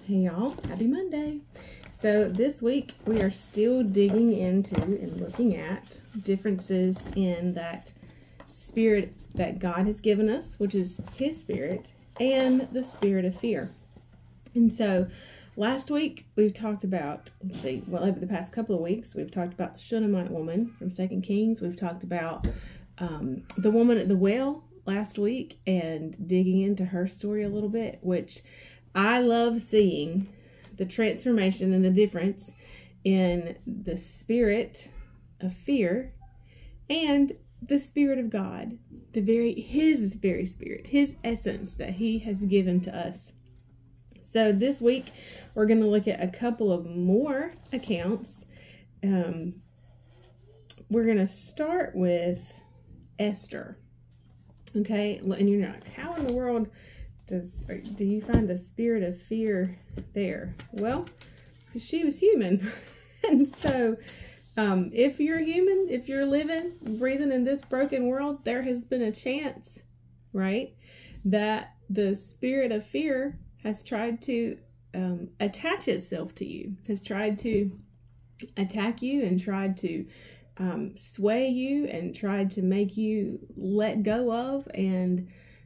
Hey y'all, happy Monday. So this week we are still digging into and looking at differences in that spirit that God has given us, which is His spirit, and the spirit of fear. And so last week we've talked about, over the past couple of weeks, we've talked about the Shunammite woman from 2 Kings. We've talked about the woman at the well last week and digging into her story a little bit, which I love seeing the transformation and the difference in the spirit of fear and the spirit of God, His very spirit, His essence that He has given to us. So this week we're going to look at a couple of more accounts. We're going to start with Esther. Okay, and you're like, how in the world do you find a spirit of fear there? Well, because she was human. And so if you're human, if you're living, breathing in this broken world, there has been a chance, right, that the spirit of fear has tried to attach itself to you, has tried to attack you and tried to sway you and tried to make you let go of and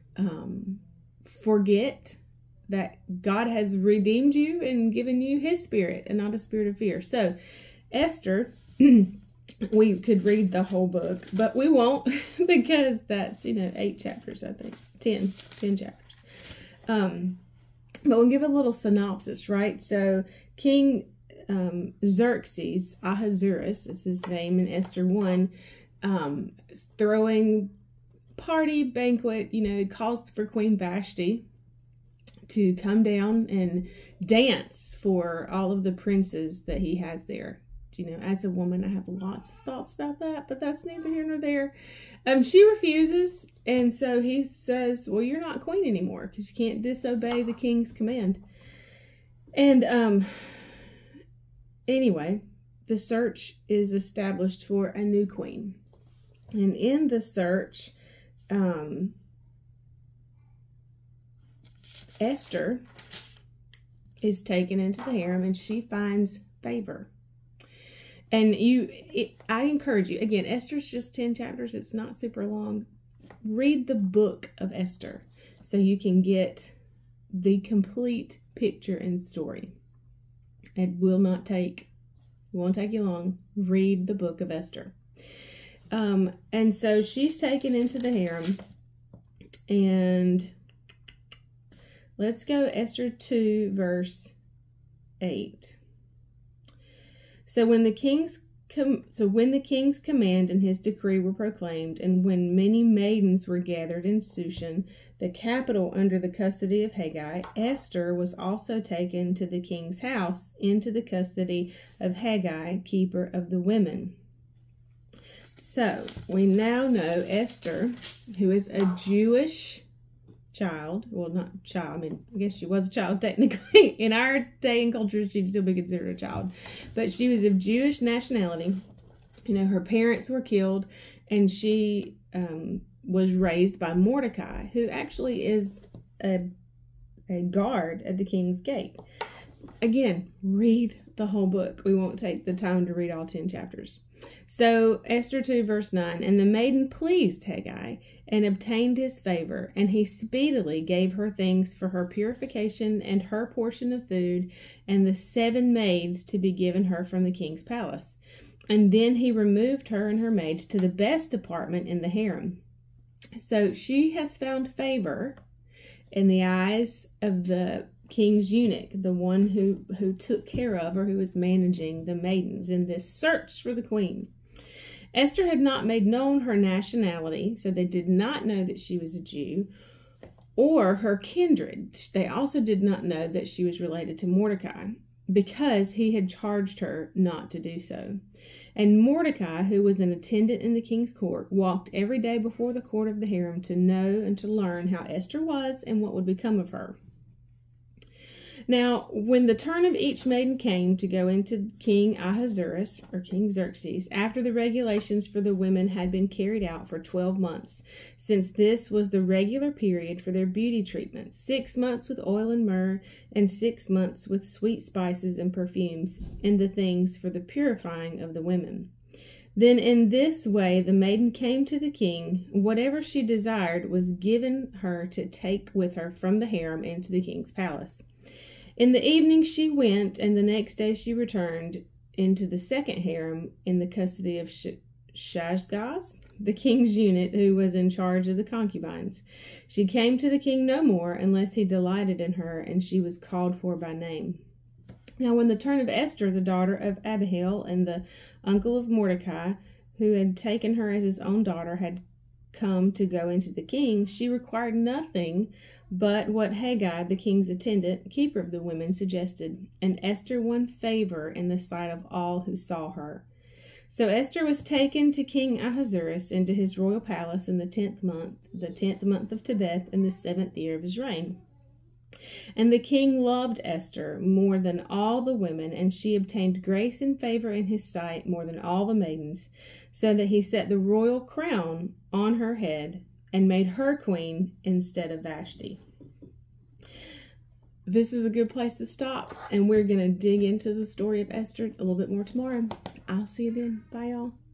forget that God has redeemed you and given you His spirit and not a spirit of fear. So Esther, we could read the whole book, but we won't because that's, 8 chapters, I think, 10 chapters. But we'll give a little synopsis, right? So King Xerxes, Ahasuerus is his name in Esther 1, throwing party, banquet, calls for Queen Vashti to come down and dance for all of the princes that he has there. As a woman, I have lots of thoughts about that, but that's neither here nor there. She refuses, and so he says, well, you're not queen anymore because you can't disobey the king's command. And anyway, the search is established for a new queen. And in the search, Esther is taken into the harem and she finds favor. And I encourage you, again, Esther's just 10 chapters. It's not super long. Read the book of Esther so you can get the complete picture and story. It won't take you long. Read the book of Esther. And so she's taken into the harem, and let's go Esther 2 verse 8. So when the king's command and his decree were proclaimed, and when many maidens were gathered in Shushan, the capital under the custody of Haggai, Esther was also taken to the king's house into the custody of Haggai, keeper of the women. So, we now know Esther, who is a Jewish child. Well, not child. I guess she was a child technically. In our day and culture, she'd still be considered a child. But she was of Jewish nationality. Her parents were killed, and she was raised by Mordecai, who actually is a guard at the king's gate. Again, read the whole book. We won't take the time to read all 10 chapters. So, Esther 2 verse 9, and the maiden pleased Haggai and obtained his favor, and he speedily gave her things for her purification and her portion of food, and the 7 maids to be given her from the king's palace. And then he removed her and her maids to the best apartment in the harem. So she has found favor in the eyes of the king's eunuch, the one who took care of, or who was managing the maidens in this search for the queen. Esther had not made known her nationality, so they did not know that she was a Jew, or her kindred. They also did not know that she was related to Mordecai, because he had charged her not to do so. And Mordecai, who was an attendant in the king's court, walked every day before the court of the harem to know and to learn how Esther was and what would become of her. Now, when the turn of each maiden came to go into King Ahasuerus, or King Xerxes, after the regulations for the women had been carried out for 12 months, since this was the regular period for their beauty treatments, 6 months with oil and myrrh, and 6 months with sweet spices and perfumes, and the things for the purifying of the women. Then in this way the maiden came to the king. Whatever she desired was given her to take with her from the harem into the king's palace. In the evening she went, and the next day she returned into the second harem in the custody of Shashgaz, the king's eunuch who was in charge of the concubines. She came to the king no more, unless he delighted in her, and she was called for by name. Now when the turn of Esther, the daughter of Abihail, and the uncle of Mordecai, who had taken her as his own daughter, had come to go into the king, she required nothing but what Haggai, the king's attendant, keeper of the women, suggested, and Esther won favor in the sight of all who saw her. So Esther was taken to King Ahasuerus into his royal palace in the 10th month of Tebeth, in the 7th year of his reign. And the king loved Esther more than all the women, and she obtained grace and favor in his sight more than all the maidens, so that he set the royal crown on her head and made her queen instead of Vashti. This is a good place to stop, and we're going to dig into the story of Esther a little bit more tomorrow. I'll see you then. Bye, y'all.